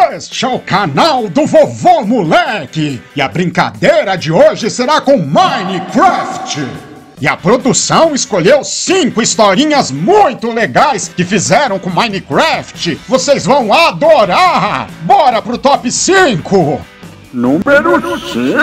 Este é o canal do Vovô Moleque e a brincadeira de hoje será com Minecraft. E a produção escolheu 5 historinhas muito legais que fizeram com Minecraft. Vocês vão adorar! Bora pro top 5! Número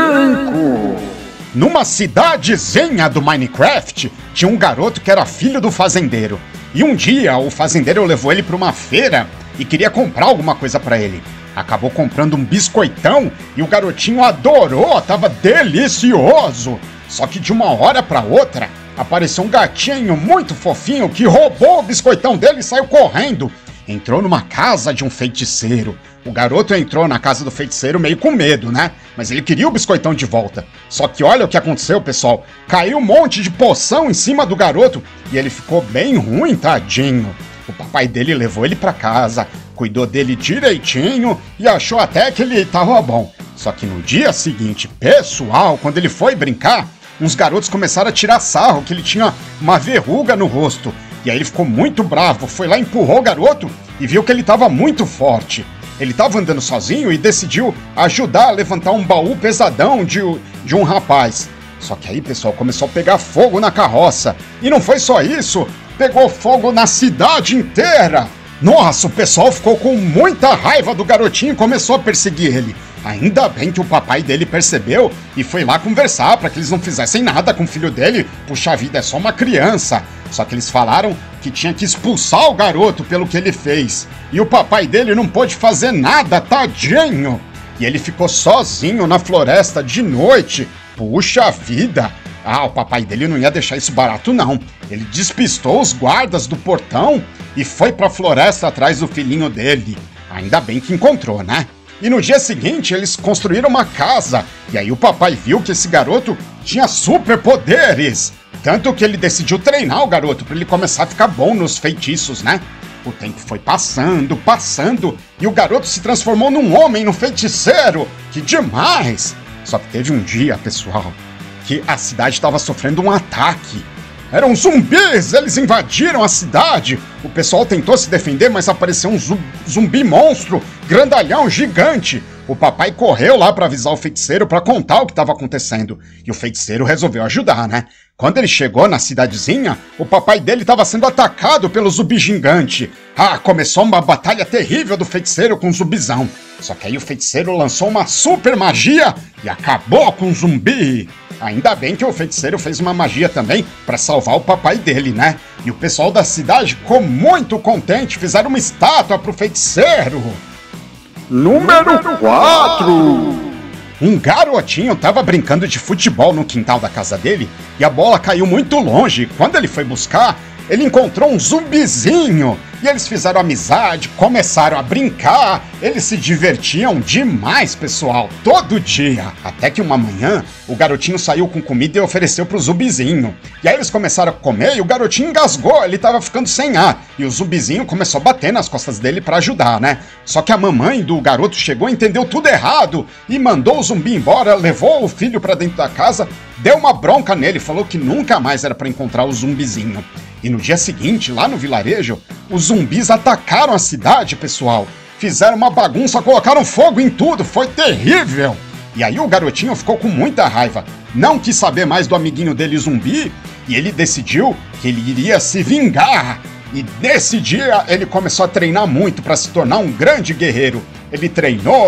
5. Numa cidadezinha do Minecraft, tinha um garoto que era filho do fazendeiro. E um dia o fazendeiro levou ele para uma feira e queria comprar alguma coisa para ele. Acabou comprando um biscoitão e o garotinho adorou, tava delicioso. Só que de uma hora para outra, apareceu um gatinho muito fofinho que roubou o biscoitão dele e saiu correndo. Entrou numa casa de um feiticeiro. O garoto entrou na casa do feiticeiro meio com medo, né? Mas ele queria o biscoitão de volta. Só que olha o que aconteceu, pessoal. Caiu um monte de poção em cima do garoto e ele ficou bem ruim, tadinho. O papai dele levou ele pra casa, cuidou dele direitinho e achou até que ele tava bom. Só que no dia seguinte, pessoal, quando ele foi brincar, uns garotos começaram a tirar sarro que ele tinha uma verruga no rosto. E aí ele ficou muito bravo, foi lá, empurrou o garoto e viu que ele tava muito forte. Ele tava andando sozinho e decidiu ajudar a levantar um baú pesadão de um rapaz. Só que aí, pessoal, começou a pegar fogo na carroça. E não foi só isso, pegou fogo na cidade inteira. Nossa, o pessoal ficou com muita raiva do garotinho e começou a perseguir ele. Ainda bem que o papai dele percebeu e foi lá conversar para que eles não fizessem nada com o filho dele. Puxa vida, é só uma criança. Só que eles falaram que tinha que expulsar o garoto pelo que ele fez. E o papai dele não pôde fazer nada, tadinho. E ele ficou sozinho na floresta de noite. Puxa vida. Ah, o papai dele não ia deixar isso barato, não. Ele despistou os guardas do portão e foi pra floresta atrás do filhinho dele. Ainda bem que encontrou, né? E no dia seguinte, eles construíram uma casa. E aí o papai viu que esse garoto tinha superpoderes. Tanto que ele decidiu treinar o garoto para ele começar a ficar bom nos feitiços, né? O tempo foi passando, e o garoto se transformou num homem, num feiticeiro. Que demais! Só que teve um dia, pessoal, que a cidade estava sofrendo um ataque. Eram zumbis, eles invadiram a cidade. O pessoal tentou se defender, mas apareceu um zumbi monstro, grandalhão, gigante. O papai correu lá para avisar o feiticeiro para contar o que estava acontecendo. E o feiticeiro resolveu ajudar, né? Quando ele chegou na cidadezinha, o papai dele estava sendo atacado pelo zumbi gigante. Ah, começou uma batalha terrível do feiticeiro com o zumbizão. Só que aí o feiticeiro lançou uma super magia e acabou com o zumbi. Ainda bem que o feiticeiro fez uma magia também para salvar o papai dele, né? E o pessoal da cidade ficou muito contente, fizeram uma estátua pro feiticeiro. Número 4. Um garotinho tava brincando de futebol no quintal da casa dele e a bola caiu muito longe. Quando ele foi buscar, ele encontrou um zumbizinho. E eles fizeram amizade, começaram a brincar. Eles se divertiam demais, pessoal, todo dia. Até que uma manhã, o garotinho saiu com comida e ofereceu pro zumbizinho. E aí eles começaram a comer e o garotinho engasgou, ele tava ficando sem ar. E o zumbizinho começou a bater nas costas dele pra ajudar, né? Só que a mamãe do garoto chegou, entendeu tudo errado e mandou o zumbi embora, levou o filho pra dentro da casa, deu uma bronca nele, falou que nunca mais era pra encontrar o zumbizinho. E no dia seguinte, lá no vilarejo, os zumbis atacaram a cidade, pessoal. Fizeram uma bagunça, colocaram fogo em tudo, foi terrível. E aí o garotinho ficou com muita raiva. Não quis saber mais do amiguinho dele zumbi e ele decidiu que ele iria se vingar. E nesse dia ele começou a treinar muito para se tornar um grande guerreiro. Ele treinou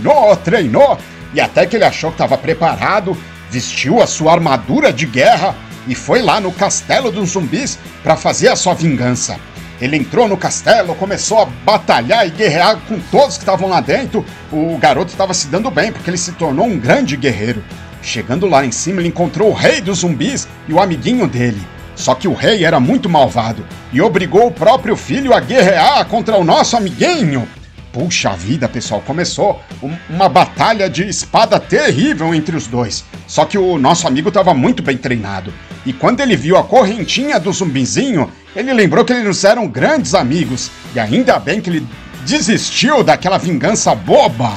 e até que ele achou que estava preparado, vestiu a sua armadura de guerra e foi lá no castelo dos zumbis para fazer a sua vingança. Ele entrou no castelo, começou a batalhar e guerrear com todos que estavam lá dentro. O garoto estava se dando bem, porque ele se tornou um grande guerreiro. Chegando lá em cima, ele encontrou o rei dos zumbis e o amiguinho dele. Só que o rei era muito malvado e obrigou o próprio filho a guerrear contra o nosso amiguinho. Puxa vida, pessoal, começou uma batalha de espada terrível entre os dois. Só que o nosso amigo estava muito bem treinado. E quando ele viu a correntinha do zumbizinho, ele lembrou que eles eram grandes amigos. E ainda bem que ele desistiu daquela vingança boba.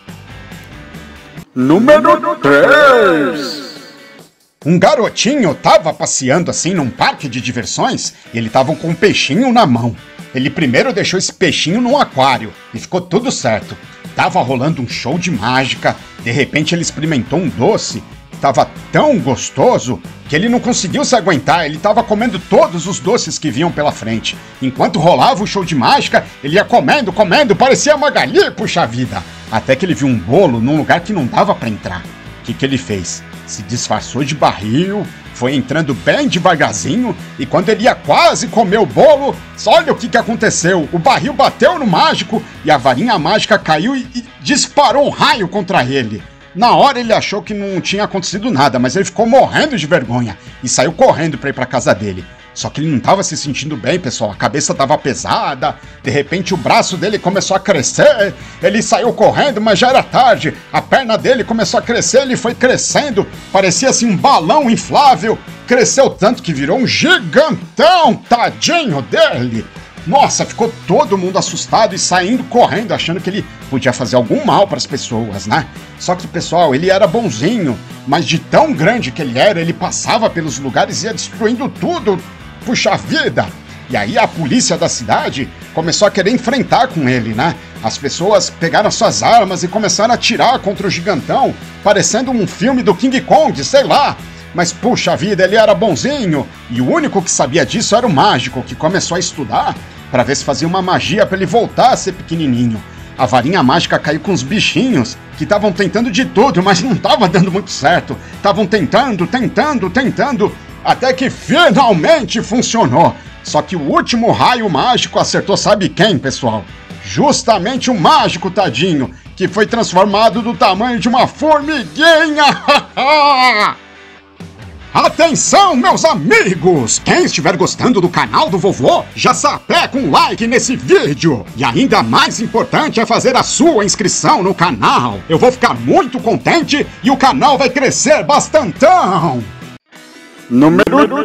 Número 3. Um garotinho estava passeando assim num parque de diversões e ele estava com um peixinho na mão. Ele primeiro deixou esse peixinho num aquário e ficou tudo certo. Tava rolando um show de mágica, de repente ele experimentou um doce, tava tão gostoso que ele não conseguiu se aguentar, ele tava comendo todos os doces que vinham pela frente. Enquanto rolava o show de mágica, ele ia comendo, parecia Magali, puxa vida. Até que ele viu um bolo num lugar que não dava pra entrar. O que ele fez? Se disfarçou de barril, foi entrando bem devagarzinho, e quando ele ia quase comer o bolo, olha o que aconteceu. O barril bateu no mágico e a varinha mágica caiu e disparou um raio contra ele. Na hora ele achou que não tinha acontecido nada, mas ele ficou morrendo de vergonha e saiu correndo para ir para casa dele. Só que ele não estava se sentindo bem, pessoal, a cabeça estava pesada, de repente o braço dele começou a crescer, ele saiu correndo, mas já era tarde, a perna dele começou a crescer, ele foi crescendo, parecia assim um balão inflável, cresceu tanto que virou um gigantão, tadinho dele. Nossa, ficou todo mundo assustado e saindo correndo, achando que ele podia fazer algum mal para as pessoas, né? Só que, pessoal, ele era bonzinho, mas de tão grande que ele era, ele passava pelos lugares e ia destruindo tudo. Puxa vida! E aí a polícia da cidade começou a querer enfrentar com ele, né? As pessoas pegaram suas armas e começaram a atirar contra o gigantão, parecendo um filme do King Kong, sei lá. Mas puxa vida, ele era bonzinho, e o único que sabia disso era o mágico, que começou a estudar para ver se fazia uma magia para ele voltar a ser pequenininho. A varinha mágica caiu com os bichinhos, que estavam tentando de tudo, mas não estava dando muito certo. Estavam tentando, até que finalmente funcionou. Só que o último raio mágico acertou sabe quem, pessoal? Justamente o mágico, tadinho, que foi transformado do tamanho de uma formiguinha. Atenção, meus amigos! Quem estiver gostando do canal do vovô, já sapeca um like nesse vídeo! E ainda mais importante é fazer a sua inscrição no canal! Eu vou ficar muito contente e o canal vai crescer bastantão! Número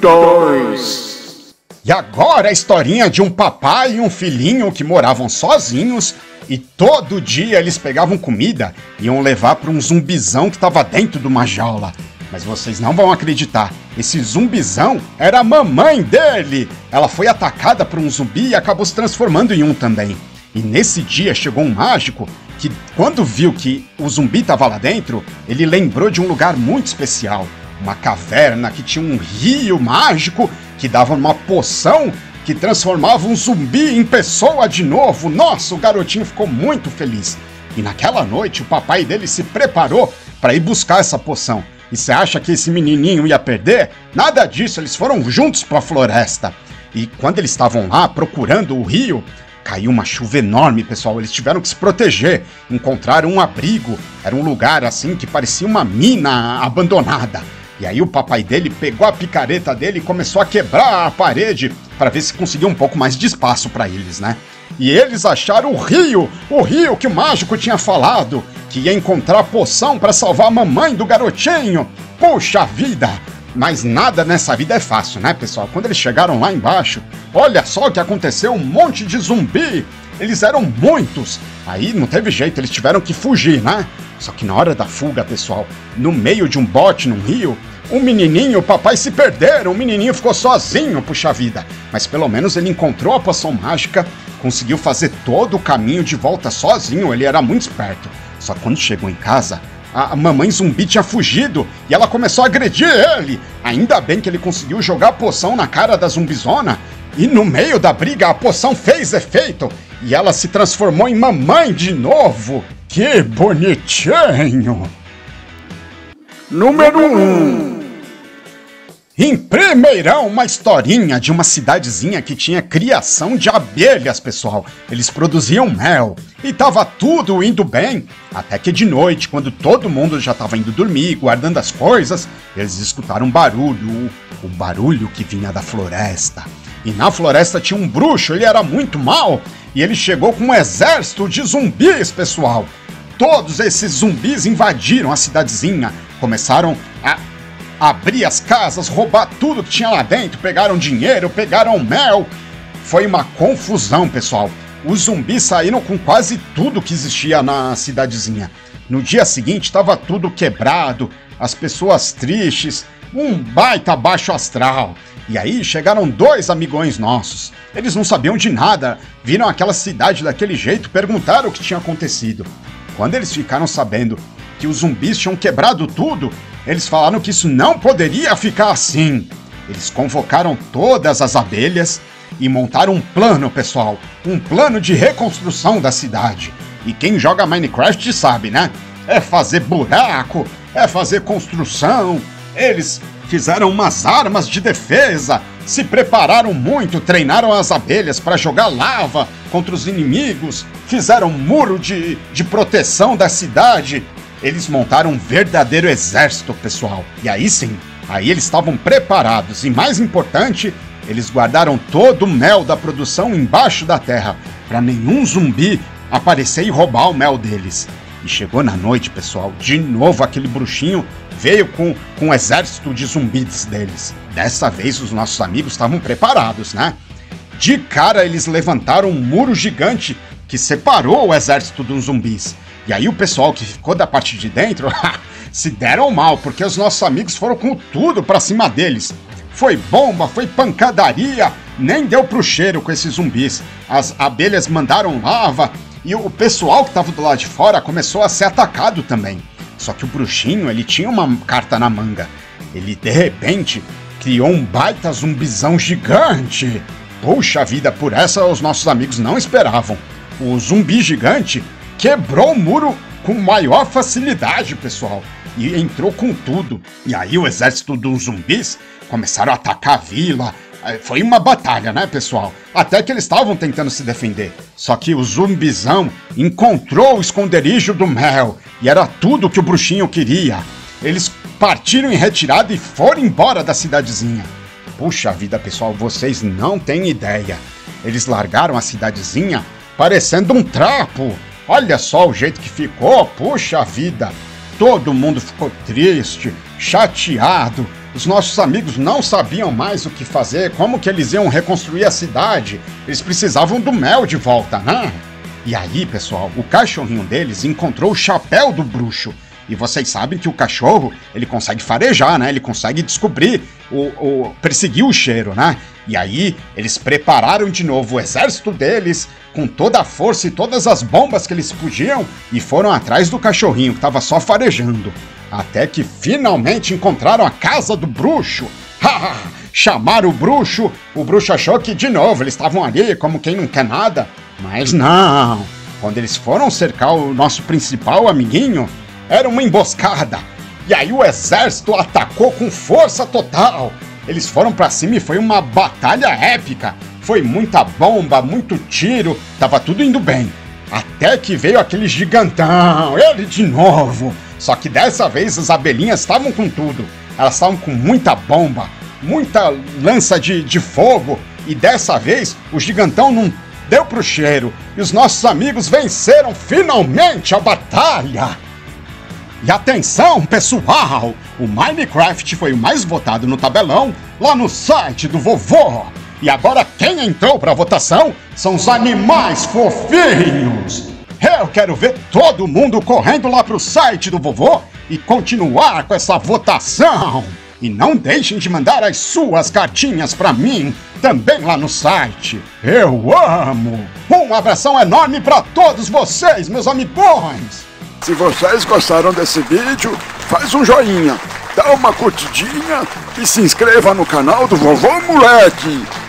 2. E agora a historinha de um papai e um filhinho que moravam sozinhos e todo dia eles pegavam comida e iam levar para um zumbizão que estava dentro de uma jaula. Mas vocês não vão acreditar, esse zumbizão era a mamãe dele! Ela foi atacada por um zumbi e acabou se transformando em um também. E nesse dia chegou um mágico que, quando viu que o zumbi estava lá dentro, ele lembrou de um lugar muito especial. Uma caverna que tinha um rio mágico que dava uma poção que transformava um zumbi em pessoa de novo. Nossa, o garotinho ficou muito feliz. E naquela noite o papai dele se preparou para ir buscar essa poção. E você acha que esse menininho ia perder? Nada disso, eles foram juntos para a floresta. E quando eles estavam lá procurando o rio, caiu uma chuva enorme, pessoal. Eles tiveram que se proteger, encontraram um abrigo. Era um lugar assim que parecia uma mina abandonada. E aí o papai dele pegou a picareta dele e começou a quebrar a parede para ver se conseguia um pouco mais de espaço para eles, né? E eles acharam o rio que o mágico tinha falado, que ia encontrar a poção para salvar a mamãe do garotinho. Puxa vida! Mas nada nessa vida é fácil, né, pessoal? Quando eles chegaram lá embaixo, olha só o que aconteceu, um monte de zumbi. Eles eram muitos. Aí não teve jeito, eles tiveram que fugir, né? Só que na hora da fuga, pessoal, no meio de um bote num rio, o menininho e o papai se perderam, o menininho ficou sozinho, puxa vida. Mas pelo menos ele encontrou a poção mágica, conseguiu fazer todo o caminho de volta sozinho, ele era muito esperto. Só que quando chegou em casa, a mamãe zumbi tinha fugido e ela começou a agredir ele. Ainda bem que ele conseguiu jogar a poção na cara da zumbizona e no meio da briga a poção fez efeito e ela se transformou em mamãe de novo. Que bonitinho! Número 1. Em primeirão, uma historinha de uma cidadezinha que tinha criação de abelhas, pessoal. Eles produziam mel e tava tudo indo bem, até que de noite, quando todo mundo já tava indo dormir, guardando as coisas, eles escutaram um barulho, o barulho que vinha da floresta. E na floresta tinha um bruxo, ele era muito mau, e ele chegou com um exército de zumbis, pessoal. Todos esses zumbis invadiram a cidadezinha, começaram a abrir as casas, roubar tudo que tinha lá dentro, pegaram dinheiro, pegaram mel. Foi uma confusão, pessoal. Os zumbis saíram com quase tudo que existia na cidadezinha. No dia seguinte estava tudo quebrado, as pessoas tristes, um baita baixo astral. E aí chegaram 2 amigões nossos. Eles não sabiam de nada, viram aquela cidade daquele jeito, perguntaram o que tinha acontecido. Quando eles ficaram sabendo que os zumbis tinham quebrado tudo, eles falaram que isso não poderia ficar assim. Eles convocaram todas as abelhas e montaram um plano, pessoal. Um plano de reconstrução da cidade. E quem joga Minecraft sabe, né? É fazer buraco, é fazer construção. Eles fizeram umas armas de defesa, se prepararam muito, treinaram as abelhas para jogar lava contra os inimigos, fizeram um muro de proteção da cidade. Eles montaram um verdadeiro exército, pessoal. E aí sim, aí eles estavam preparados. E mais importante, eles guardaram todo o mel da produção embaixo da terra, para nenhum zumbi aparecer e roubar o mel deles. E chegou na noite, pessoal, de novo aquele bruxinho veio com um exército de zumbis deles. Dessa vez os nossos amigos estavam preparados, né? De cara eles levantaram um muro gigante que separou o exército dos zumbis. E aí o pessoal que ficou da parte de dentro se deram mal, porque os nossos amigos foram com tudo pra cima deles. Foi bomba, foi pancadaria, nem deu pro cheiro com esses zumbis. As abelhas mandaram lava e o pessoal que tava do lado de fora começou a ser atacado também. Só que o bruxinho, ele tinha uma carta na manga. Ele, de repente, criou um baita zumbizão gigante. Puxa vida, por essa os nossos amigos não esperavam. O zumbi gigante quebrou o muro com maior facilidade, pessoal. E entrou com tudo. E aí o exército dos zumbis começaram a atacar a vila. Foi uma batalha, né, pessoal? Até que eles estavam tentando se defender. Só que o zumbizão encontrou o esconderijo do mel. E era tudo que o bruxinho queria. Eles partiram em retirada e foram embora da cidadezinha. Puxa vida, pessoal, vocês não têm ideia. Eles largaram a cidadezinha parecendo um trapo. Olha só o jeito que ficou, puxa vida. Todo mundo ficou triste, chateado. Os nossos amigos não sabiam mais o que fazer, como que eles iam reconstruir a cidade. Eles precisavam do mel de volta, né? E aí, pessoal, o cachorrinho deles encontrou o chapéu do bruxo. E vocês sabem que o cachorro, ele consegue farejar, né? Ele consegue descobrir, perseguir o cheiro, né? E aí, eles prepararam de novo o exército deles, com toda a força e todas as bombas que eles podiam, e foram atrás do cachorrinho, que estava só farejando. Até que finalmente encontraram a casa do bruxo. Chamaram o bruxo achou que de novo eles estavam ali como quem não quer nada. Mas não, quando eles foram cercar o nosso principal amiguinho, era uma emboscada. E aí o exército atacou com força total. Eles foram pra cima e foi uma batalha épica. Foi muita bomba, muito tiro, tava tudo indo bem. Até que veio aquele gigantão, ele de novo. Só que dessa vez as abelhinhas estavam com tudo. Elas estavam com muita bomba, muita lança de fogo. E dessa vez o gigantão não deu pro cheiro. E os nossos amigos venceram finalmente a batalha. E atenção, pessoal! O Minecraft foi o mais votado no tabelão lá no site do vovô. E agora quem entrou pra votação são os animais fofinhos. Eu quero ver todo mundo correndo lá pro site do vovô e continuar com essa votação. E não deixem de mandar as suas cartinhas pra mim, também lá no site. Eu amo! Um abração enorme pra todos vocês, meus amigões! Se vocês gostaram desse vídeo, faz um joinha, dá uma curtidinha e se inscreva no canal do Vovô Moleque.